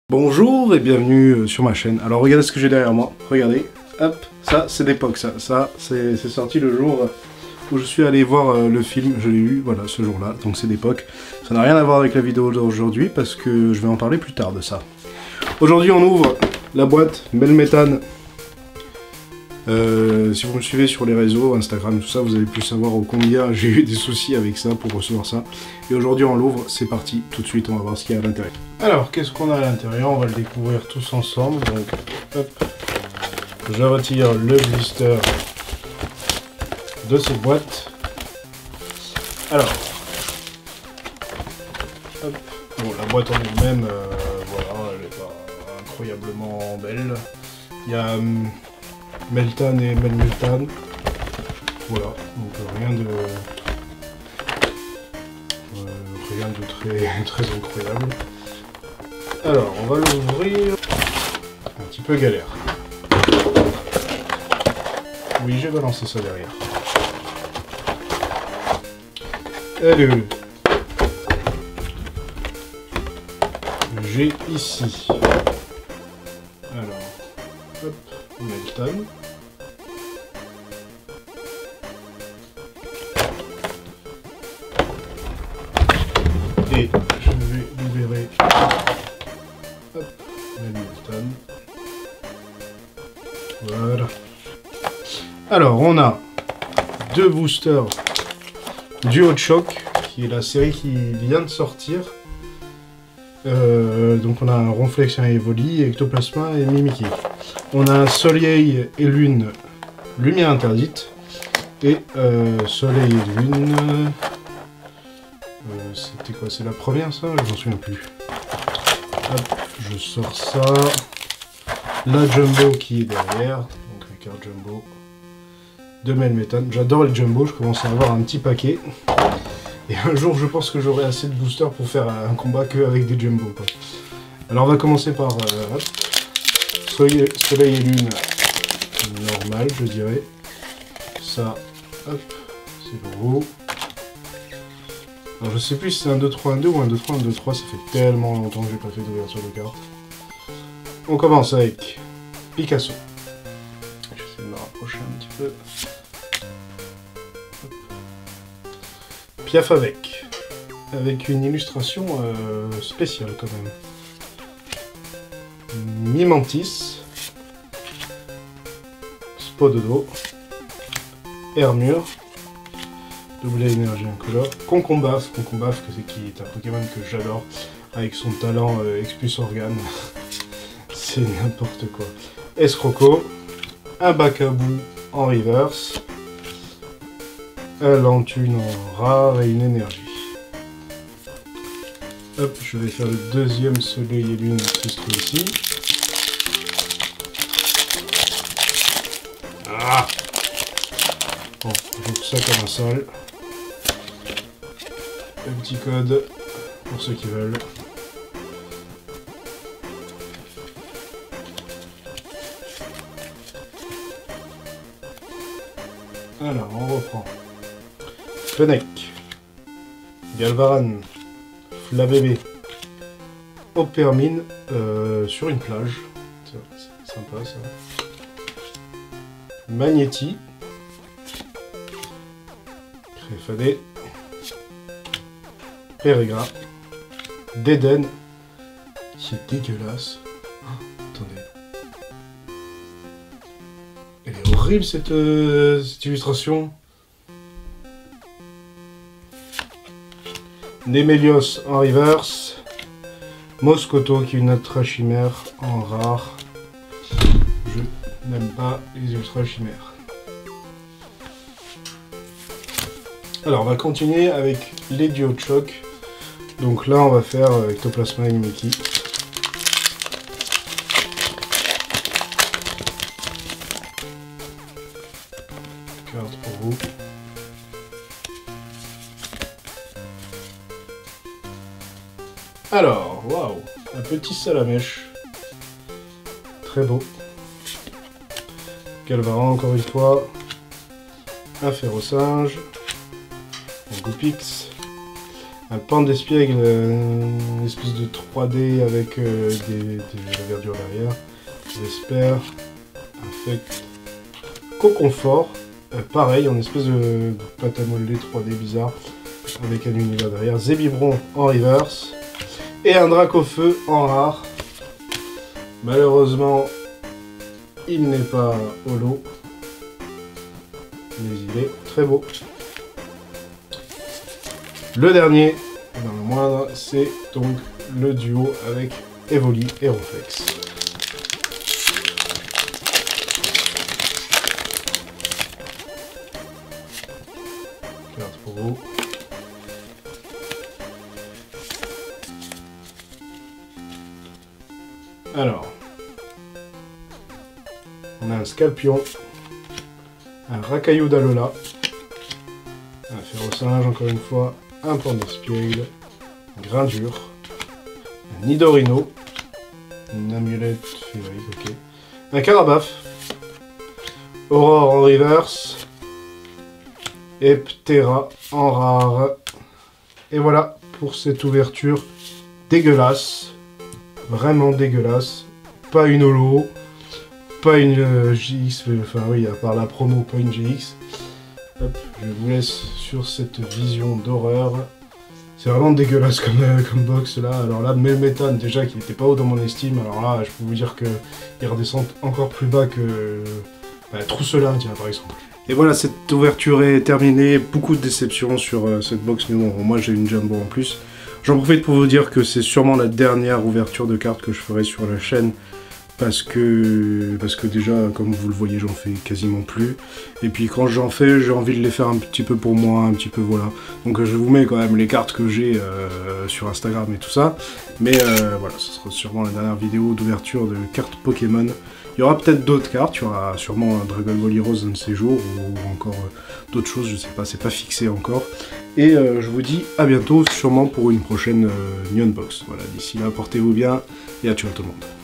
Bonjour et bienvenue sur ma chaîne. Alors regardez ce que j'ai derrière moi, regardez, hop, ça c'est d'époque ça c'est sorti le jour où je suis allé voir le film, je l'ai eu, voilà, ce jour-là, donc c'est d'époque. Ça n'a rien à voir avec la vidéo d'aujourd'hui parce que je vais en parler plus tard de ça. Aujourd'hui on ouvre la boîte Melmetan. Si vous me suivez sur les réseaux, Instagram, tout ça, vous avez pu savoir au combien j'ai eu des soucis avec ça pour recevoir ça. Et aujourd'hui on l'ouvre, c'est parti, tout de suite on va voir ce qu'il y a à l'intérieur. Alors, qu'est-ce qu'on a à l'intérieur? On va le découvrir tous ensemble. Donc, hop, je retire le blister de cette boîte. Alors, hop, bon, la boîte en elle-même, voilà, elle n'est pas incroyablement belle. Il y a Meltan et Melmetan. Voilà, donc rien de très incroyable. Alors, on va l'ouvrir. Un petit peu galère. Oui, j'ai balancé ça derrière. Allez. J'ai ici. Alors, hop, Meltan. Et je vais libérer Melmetan. Voilà. Alors, on a deux boosters Duo Choc, qui est la série qui vient de sortir. Donc on a un Ronflexion et Evoli, Ectoplasma et Mimikyu. On a un Soleil et Lune, Lumière Interdite. Et Soleil et Lune... c'était quoi? C'est la première ça? Je m'en souviens plus. Hop, je sors ça. La Jumbo qui est derrière. Donc la carte Jumbo de Melmetan. J'adore les Jumbo, je commence à avoir un petit paquet. Et un jour je pense que j'aurai assez de boosters pour faire un combat que avec des Jumbo, quoi. Alors on va commencer par hop, Soleil et Lune normal, je dirais. Ça, hop, c'est pour vous. Alors je sais plus si c'est un 2-3-1-2 ou un 2-3-1-2-3, ça fait tellement longtemps que j'ai pas fait d'ouverture de cartes. On commence avec Picasso. J'essaie de me rapprocher un petit peu. Hop. Piaf avec une illustration spéciale quand même. Mimantis. Spododo. Hermure. Double énergie incolore. Concombaf, qui est un Pokémon que j'adore, avec son talent Expulse Organe. C'est n'importe quoi. Escroco, un Bakabou en reverse, un Lantune en rare et une énergie. Hop, je vais faire le deuxième Soleil et Lune qui se trouve ici. Ah, bon, je fais ça comme un sale. Un petit code pour ceux qui veulent. Alors, on reprend. Fennec, Galvaran, Flabébé, Opermine sur une plage. C'est sympa ça. Magnéti, Créfadé, Pérégra, Déden, qui est dégueulasse. Oh, attendez. Elle est horrible cette illustration. Némélios en reverse. Moscoto qui est une ultra chimère en rare. Je n'aime pas les ultra chimères. Alors on va continuer avec les Duo Choc. Donc là on va faire Ectoplasma et Mimikyu. Carte pour vous. Alors, waouh, un petit salamèche. Très beau. Galvaran encore une fois. Un Ferrosinge. Un Goupix. Un pan d'espiègle, une espèce de 3D avec la verdure derrière. J'espère. Affect. Coconfort. Pareil, en espèce de pâte à modeler 3D bizarre. Avec un univers derrière. Zébibron en reverse. Et un Dracofeu en rare. Malheureusement, il n'est pas holo. Mais il est très beau. Le dernier, dans le moindre, c'est donc le duo avec Evoli et Ronflex. Carte pour vous. Alors, on a un Scalpion, un Racaillou d'Alola, un Ferrosinge encore une fois, un pan d'espiègle, un Grindure, un Nidorino, une amulette féerique, ok, un Carabaf, Aurore en reverse, et Ptera en rare. Et voilà pour cette ouverture dégueulasse, vraiment dégueulasse, pas une holo, pas une GX, enfin oui, à part la promo, pas une GX. Hop, je vous laisse sur cette vision d'horreur. C'est vraiment dégueulasse comme box là. Alors là, Melmetal déjà qui n'était pas haut dans mon estime. Alors là, je peux vous dire qu'il redescend encore plus bas que Trousselin, tiens, par exemple. Et voilà, cette ouverture est terminée. Beaucoup de déceptions sur cette box, mais bon, moi j'ai une Jumbo en plus. J'en profite pour vous dire que c'est sûrement la dernière ouverture de cartes que je ferai sur la chaîne. Parce que déjà, comme vous le voyez, j'en fais quasiment plus. Et puis quand j'en fais, j'ai envie de les faire un petit peu pour moi, un petit peu voilà. Donc je vous mets quand même les cartes que j'ai sur Instagram et tout ça. Mais voilà, ce sera sûrement la dernière vidéo d'ouverture de cartes Pokémon. Il y aura peut-être d'autres cartes, il y aura sûrement un Dragon Ball Heroes un de ces jours, ou encore d'autres choses, je sais pas, c'est pas fixé encore. Et je vous dis à bientôt, sûrement pour une prochaine Unbox. Voilà, d'ici là, portez-vous bien, et à ciao tout le monde.